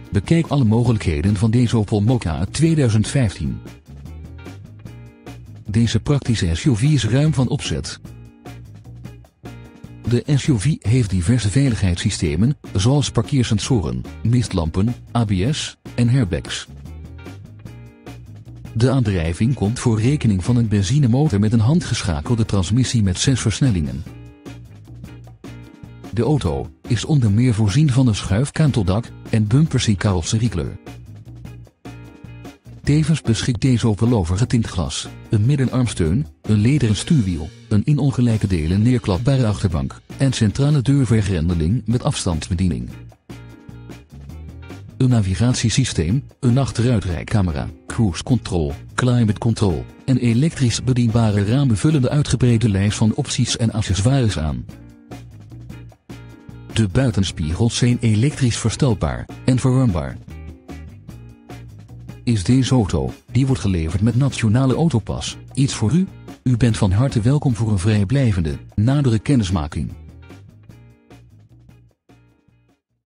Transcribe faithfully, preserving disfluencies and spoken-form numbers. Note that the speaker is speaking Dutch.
Bekijk alle mogelijkheden van deze Opel Mokka tweeduizend vijftien. Deze praktische S U V is ruim van opzet. De S U V heeft diverse veiligheidssystemen, zoals parkeersensoren, mistlampen, A B S en airbags. De aandrijving komt voor rekening van een benzinemotor met een handgeschakelde transmissie met zes versnellingen. De auto is onder meer voorzien van een schuifkanteldak en bumpers in carrosseriekleur. Tevens beschikt deze Opel over getint glas, een middenarmsteun, een lederen stuurwiel, een in ongelijke delen neerklapbare achterbank en centrale deurvergrendeling met afstandsbediening. Een navigatiesysteem, een achteruitrijcamera, cruise control, climate control en elektrisch bedienbare ramen vullen de uitgebreide lijst van opties en accessoires aan. De buitenspiegels zijn elektrisch verstelbaar en verwarmbaar. Is deze auto, die wordt geleverd met Nationale Autopas, iets voor u? U bent van harte welkom voor een vrijblijvende, nadere kennismaking.